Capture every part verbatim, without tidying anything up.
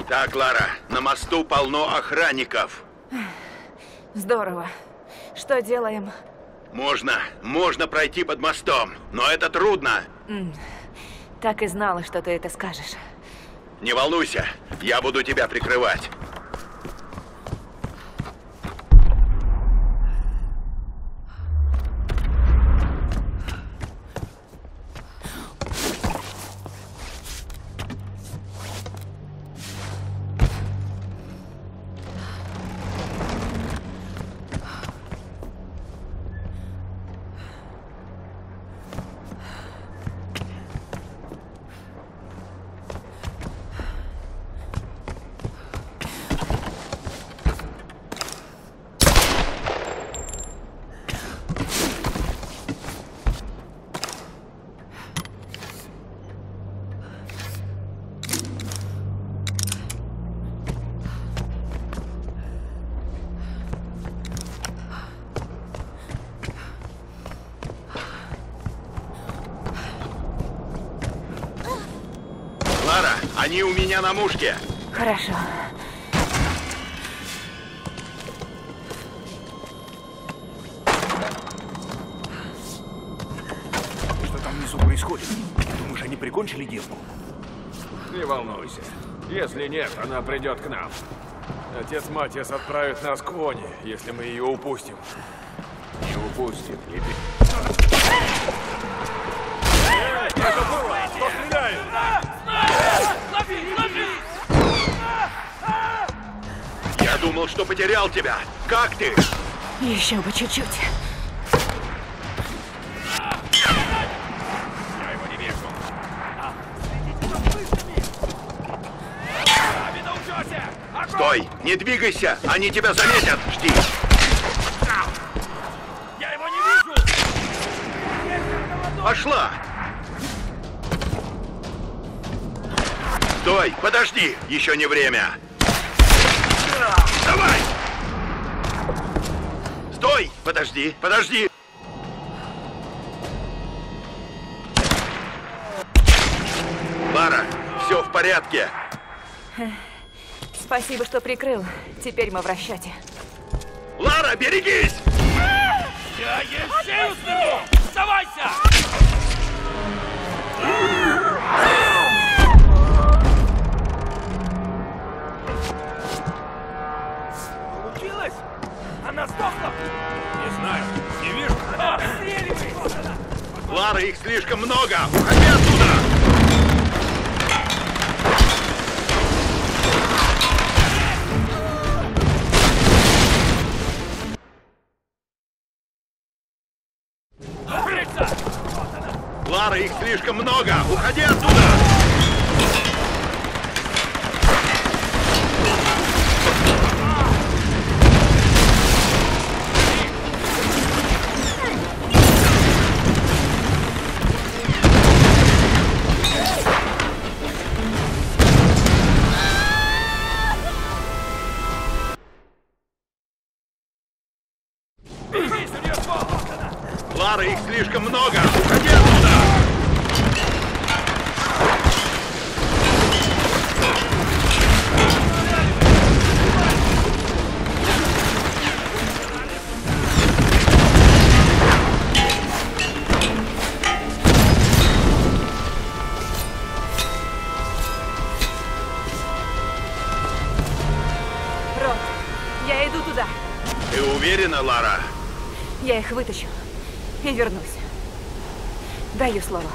Так, Лара, на мосту полно охранников. Здорово. Что делаем? Можно, можно пройти под мостом, но это трудно. Mm. Так и знала, что ты это скажешь. Не волнуйся, я буду тебя прикрывать. Лара, они у меня на мушке. Хорошо. Что там внизу происходит? Думаешь, они прикончили девку? Не волнуйся. Если нет, она придет к нам. Отец Матиас отправит нас к Воне, если мы ее упустим. Не упустит, не ты. Это было! Кто стреляет? Лови! Лови! Я думал, что потерял тебя. Как ты? Еще бы чуть-чуть. Я его не вижу. Стой! Не двигайся! Они тебя заметят! Жди! Я его не вижу! Пошла! Стой! Подожди! Еще не время! Давай! Стой! Подожди! Подожди! Лара, все в порядке! Спасибо, что прикрыл. Теперь мы в расчете. Лара, берегись! Я есть силу! Сдавайся! Получилось? Она сдохла? Не знаю, не вижу. Отстреливай! Лара, их слишком много! Уходи оттуда! Лара, их слишком много! Уходи оттуда! Лара, их слишком много! Уходи оттуда! Рот, я иду туда. Ты уверена, Лара? Я их вытащу и вернусь. Даю слово.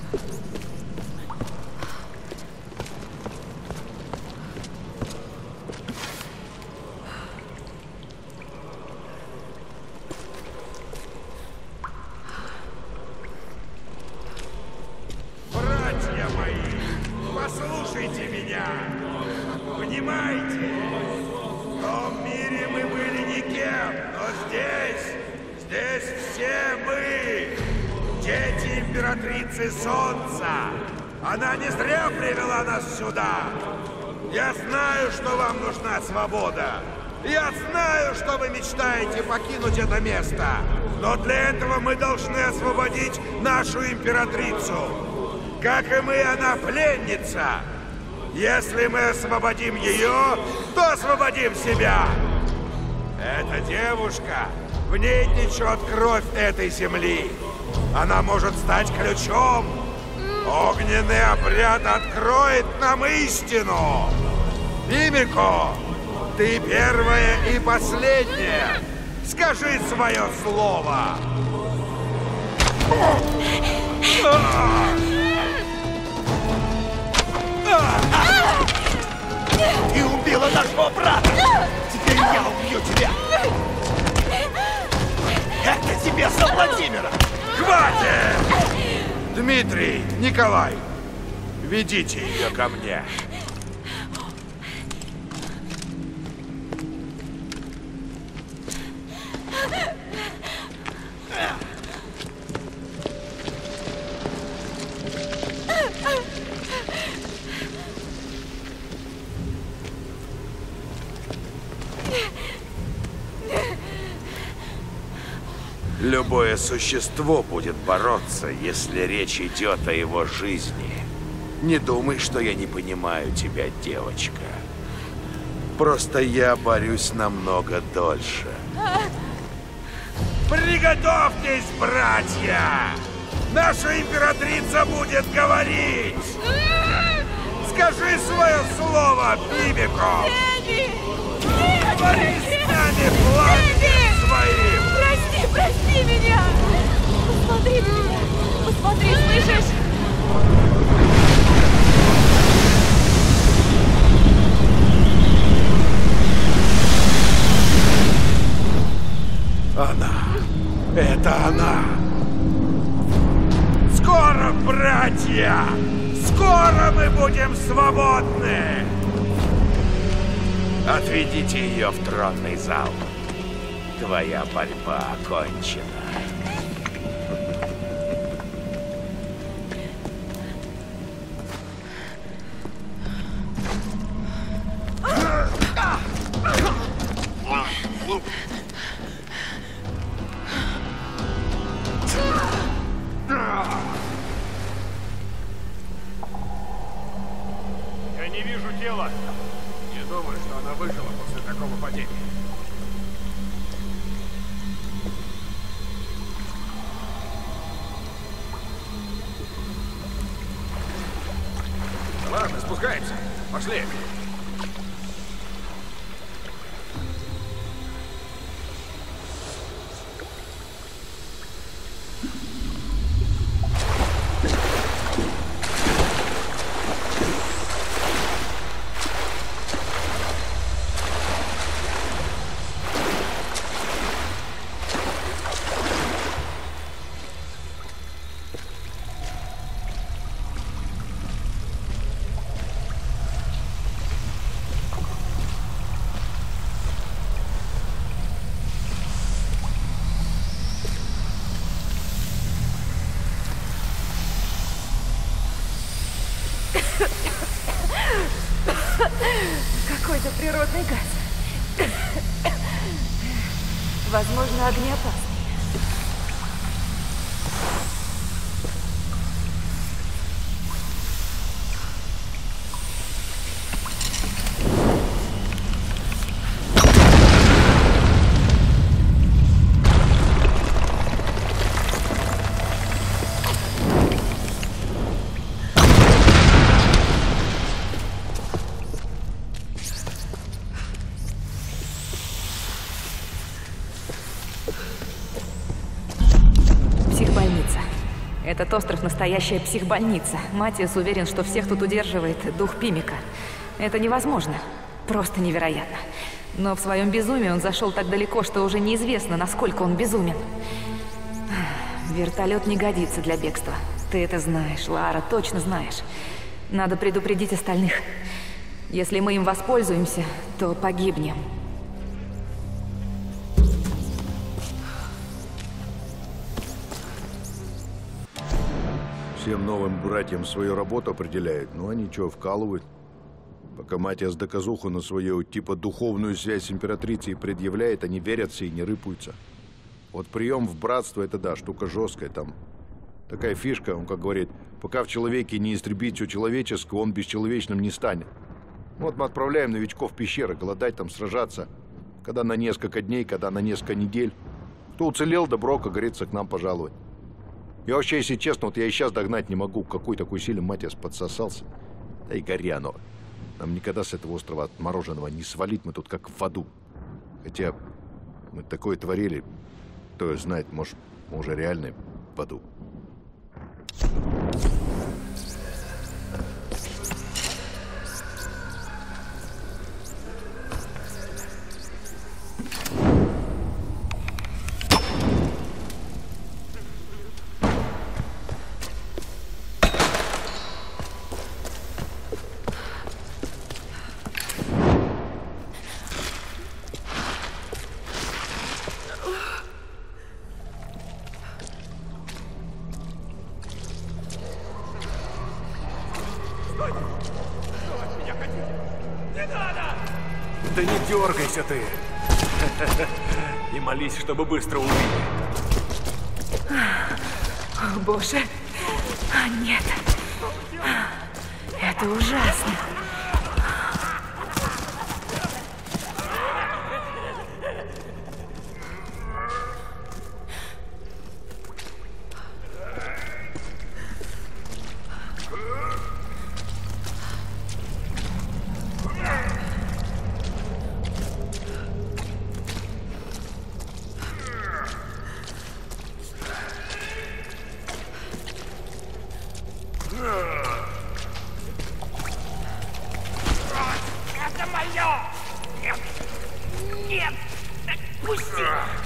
Братья мои, послушайте меня. Понимаете? В том мире мы были никем, но здесь, здесь все мы, дети императрицы Солнца. Она не зря привела нас сюда. Я знаю, что вам нужна свобода. Я знаю, что вы мечтаете покинуть это место. Но для этого мы должны освободить нашу императрицу. Как и мы, она пленница. Если мы освободим ее, то освободим себя. Эта девушка, в ней течет кровь этой земли. Она может стать ключом. Огненный обряд откроет нам истину. Мимико, ты первая и последняя. Скажи свое слово. Ты убила нашего брата! Теперь я убью тебя! Это тебе за Владимира! Хватит! Дмитрий, Николай, ведите ее ко мне. Любое существо будет бороться, если речь идет о его жизни. Не думай, что я не понимаю тебя, девочка. Просто я борюсь намного дольше. Приготовьтесь, братья! Наша императрица будет говорить! Скажи свое слово, Мимико! Говори с нами пламенем своим! Прости, прости меня! Посмотри на меня! Посмотри, слышишь? Она! Это она! Скоро, братья! Скоро мы будем свободны! Отведите ее в тронный зал. Твоя борьба окончена. Я не вижу тела. Не думаю, что она выжила после такого падения. Ладно, спускаемся. Пошли. Какой-то природный газ. Возможно, огнеопасный. Этот остров — настоящая психбольница. Матиас уверен, что всех тут удерживает дух Пимика. Это невозможно. Просто невероятно. Но в своем безумии он зашел так далеко, что уже неизвестно, насколько он безумен. Вертолет не годится для бегства. Ты это знаешь, Лара, точно знаешь. Надо предупредить остальных. Если мы им воспользуемся, то погибнем. Всем новым братьям свою работу определяют, ну они что, вкалывают? Пока Матиас доказуху на свою типа духовную связь с императрицей предъявляет, они верятся и не рыпаются. Вот прием в братство — это да, штука жесткая, там такая фишка, он как говорит, пока в человеке не истребить все человеческое, он бесчеловечным не станет. Вот мы отправляем новичков в пещеры, голодать там, сражаться, когда на несколько дней, когда на несколько недель. Кто уцелел, добро, как говорится, к нам пожаловать. И вообще, если честно, вот я и сейчас догнать не могу, какой такой силе Матиас подсосался. Да и горя оно. Нам никогда с этого острова отмороженного не свалить, мы тут как в аду. Хотя мы такое творили, кто знает, может, мы уже реально в аду. Да не дергайся ты. И молись, чтобы быстро убили. О, боже. А, нет. Это ужасно. Это мое! Нет! Нет! Пусти!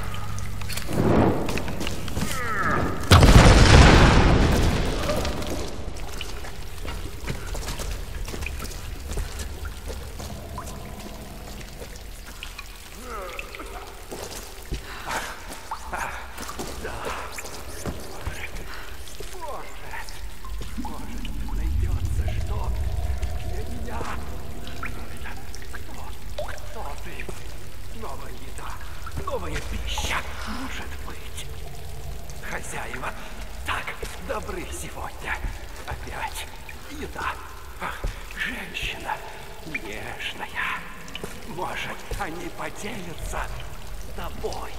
Хозяева так добры сегодня. Опять еда. Ах, женщина нежная. Может, они поделятся тобой.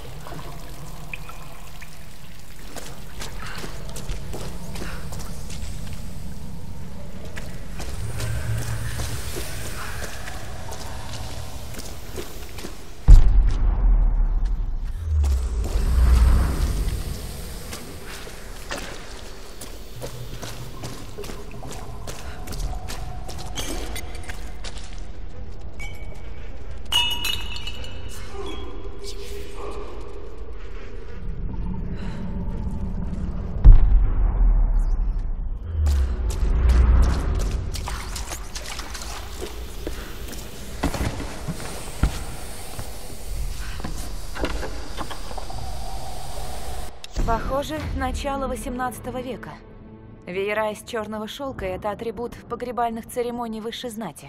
Похоже, начало восемнадцатого века. Веера из черного шелка – это атрибут погребальных церемоний высшей знати.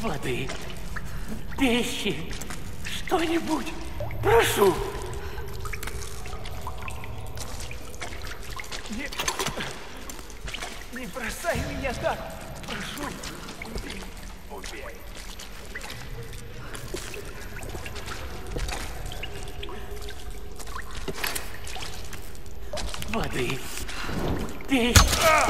Воды, пищи, что-нибудь, прошу. Не, не бросай меня так, прошу. Убей, убей. Воды, пищи.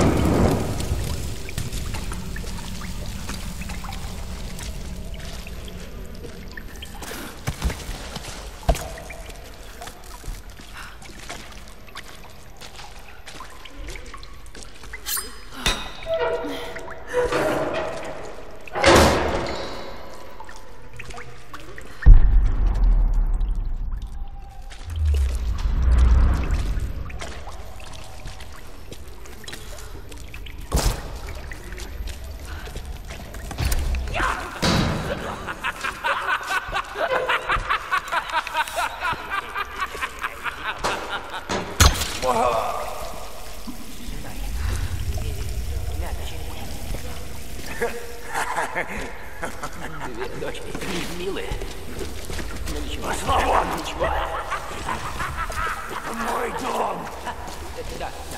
Две дочки, милые. Ну ничего. Пошла вон! Ничего. Это мой дом! Да, да.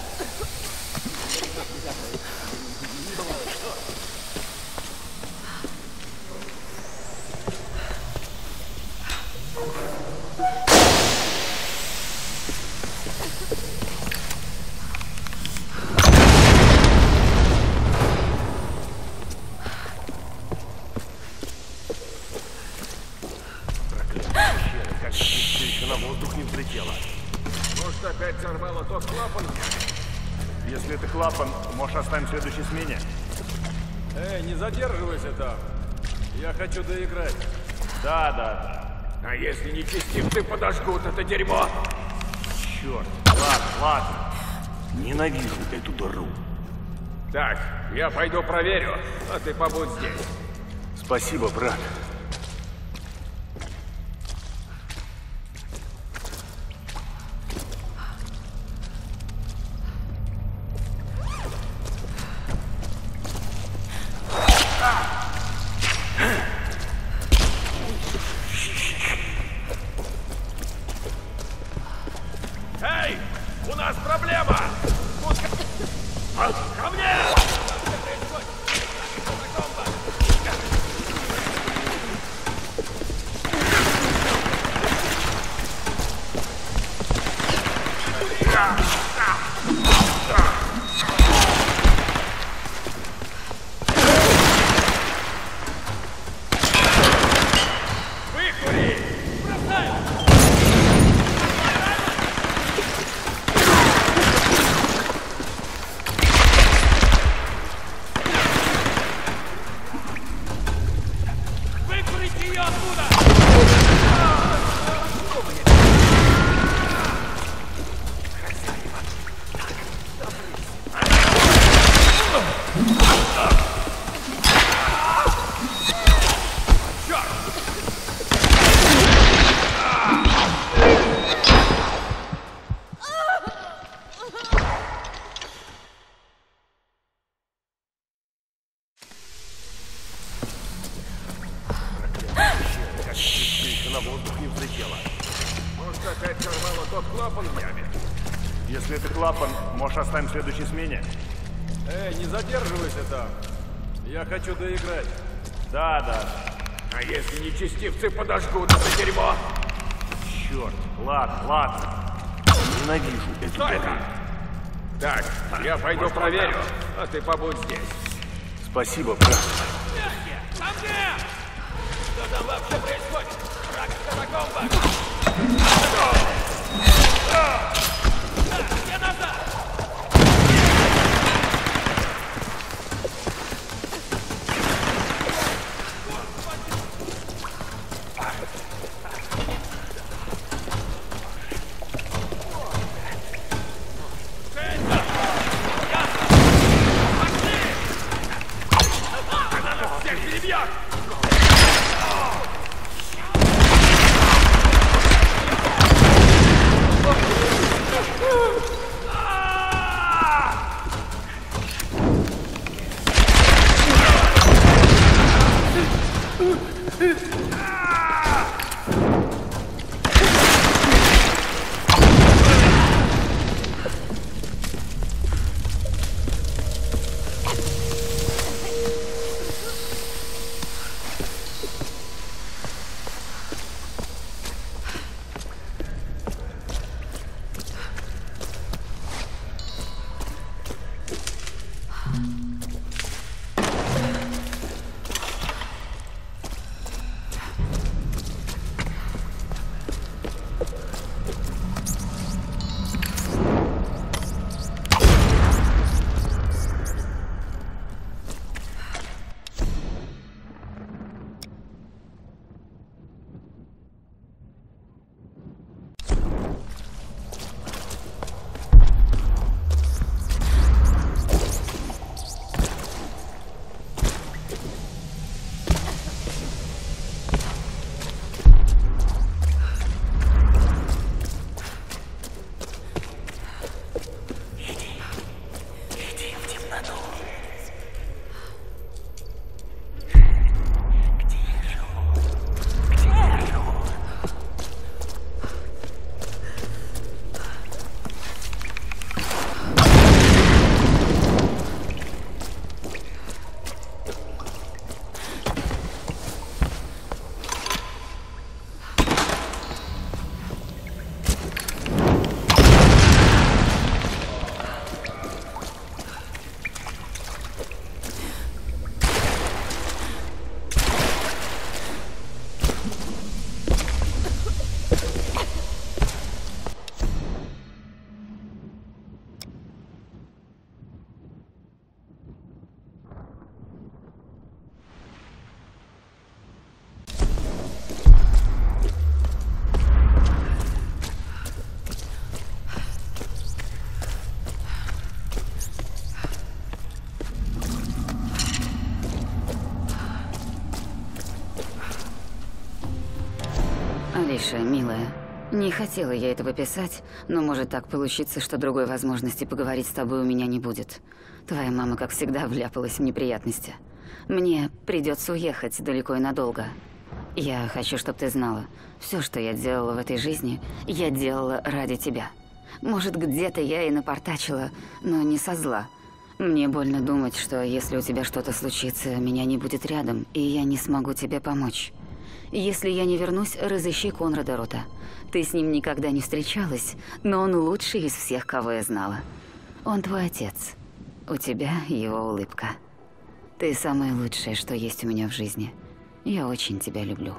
Может, опять сорвало тот клапан? Если это клапан, может, оставим в следующей смене? Эй, не задерживайся там. Я хочу доиграть. Да, да, да. А если нечестивцы подожгут это дерьмо? Черт, ладно, ладно. Ненавижу эту дыру. Так, я пойду проверю, а ты побудь здесь. Спасибо, брат. Эй, у нас проблема! Ко мне! Выкури! Бросаю! Выкурите ее оттуда! На воздух не взлетела. Может, опять сорвало тот клапан в яме? Если это клапан, может, оставим в следующей смене? Эй, не задерживайся там. Я хочу доиграть. Да, да. А если нечестивцы подожгут это дерьмо? Черт, ладно, ладно. Ненавижу эту Что дыру. это? Так, я пойду проверю, а ты побудь здесь. Спасибо, брат. Ко мне! Что там вообще происходит? Враг катакомба! Где назад? Всех перебьет! Алиша, милая, не хотела я этого писать, но может так получиться, что другой возможности поговорить с тобой у меня не будет. Твоя мама, как всегда, вляпалась в неприятности. Мне придется уехать далеко и надолго. Я хочу, чтобы ты знала, все, что я делала в этой жизни, я делала ради тебя. Может, где-то я и напортачила, но не со зла. Мне больно думать, что если у тебя что-то случится, меня не будет рядом, и я не смогу тебе помочь. Если я не вернусь, разыщи Конрада Рота. Ты с ним никогда не встречалась, но он лучший из всех, кого я знала. Он твой отец. У тебя его улыбка. Ты самое лучшее, что есть у меня в жизни. Я очень тебя люблю.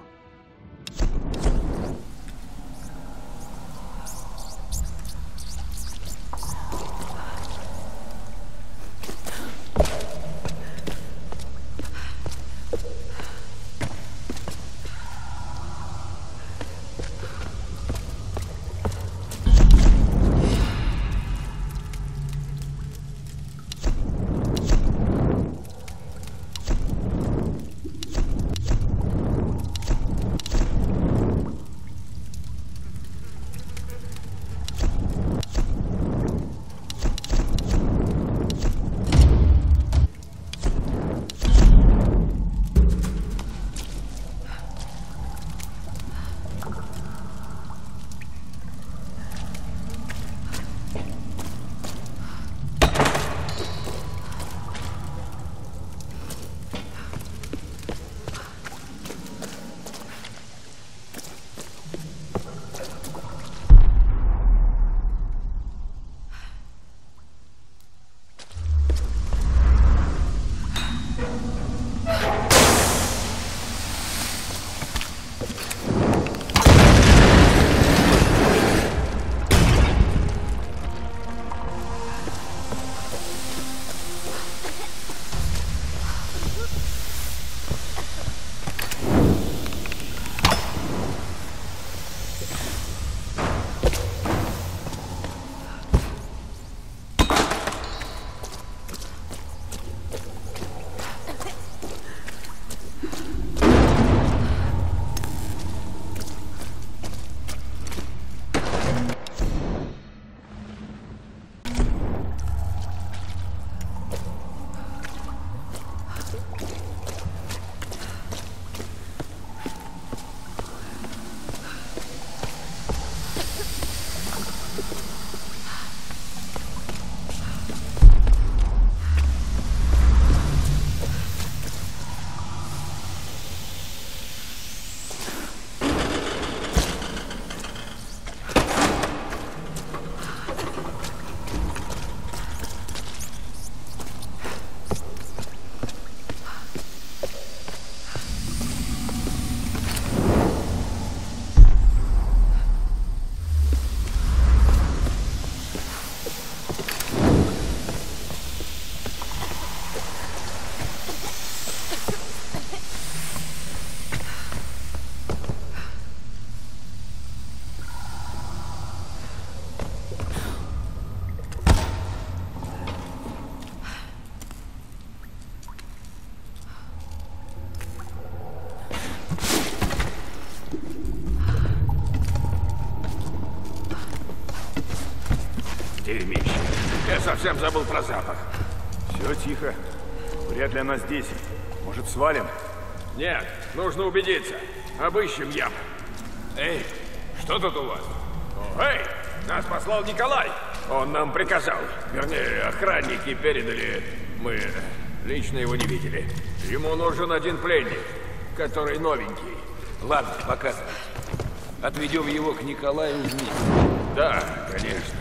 Дерьмище. Я совсем забыл про запах. Все тихо. Вряд ли она здесь. Может, свалим? Нет, нужно убедиться. Обыщем яму. Эй, что тут у вас? О, эй, нас послал Николай. Он нам приказал. Вернее, охранники передали. Мы лично его не видели. Ему нужен один пленник, который новенький. Ладно, показывай. Отведем его к Николаю вниз. Да, конечно.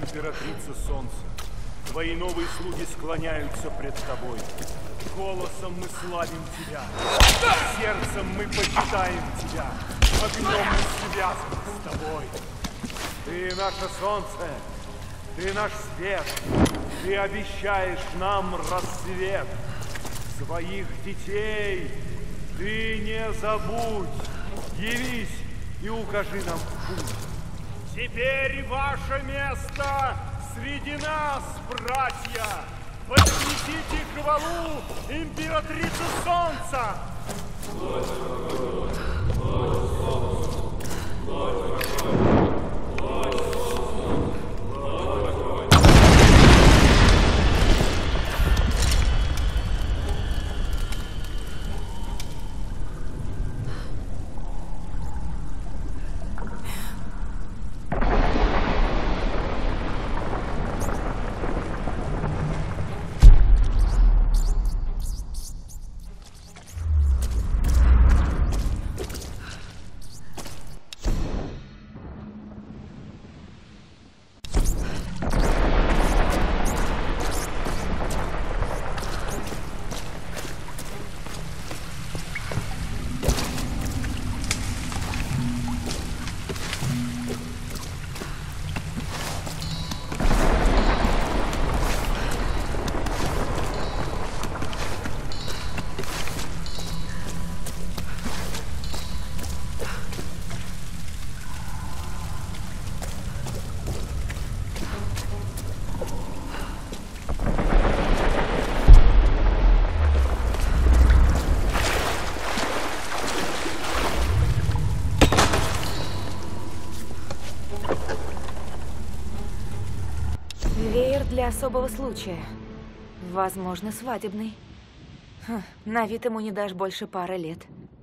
императрица Солнца, твои новые слуги склоняются пред тобой. Голосом мы славим тебя, сердцем мы почитаем тебя, огнем мы связаны с тобой. Ты наше солнце, ты наш свет, ты обещаешь нам рассвет. Своих детей ты не забудь, явись и укажи нам путь. Теперь ваше место среди нас, братья! Вознесите хвалу императрице Солнца! Для особого случая. Возможно, свадебный. Хм, на вид ему не дашь больше пары лет.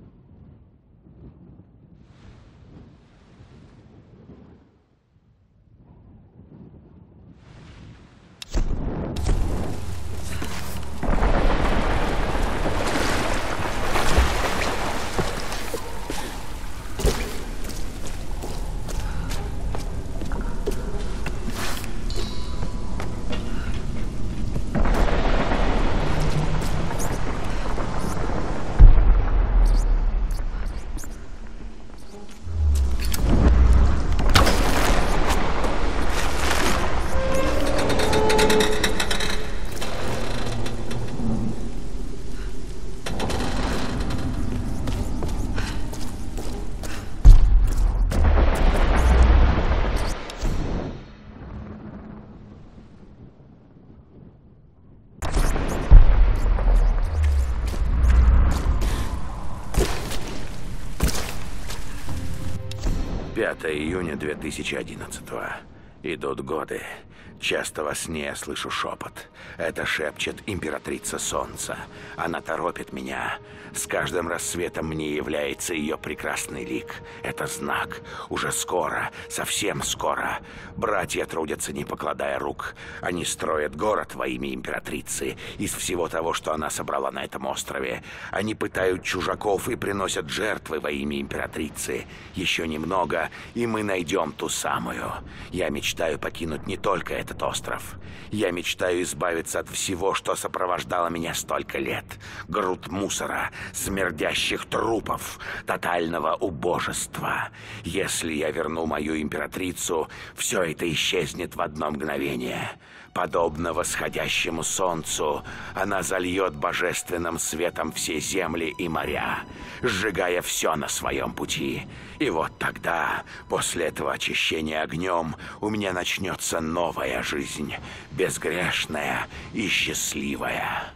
пятое июня две тысячи одиннадцатого. Идут годы. Часто во сне я слышу шепот. Это шепчет императрица Солнца. Она торопит меня. С каждым рассветом мне является ее прекрасный лик. Это знак. Уже скоро, совсем скоро. Братья трудятся, не покладая рук. Они строят город во имя императрицы из всего того, что она собрала на этом острове. Они пытают чужаков и приносят жертвы во имя императрицы. Еще немного, и мы найдем ту самую. Я мечтаю покинуть не только этот остров. Я мечтаю избавиться от всего, что сопровождало меня столько лет. Груд мусора, смердящих трупов, тотального убожества. Если я верну мою императрицу, все это исчезнет в одно мгновение. Подобно восходящему солнцу, она зальет божественным светом все земли и моря, сжигая все на своем пути. И вот тогда, после этого очищения огнем, у меня начнется новая жизнь, безгрешная и счастливая.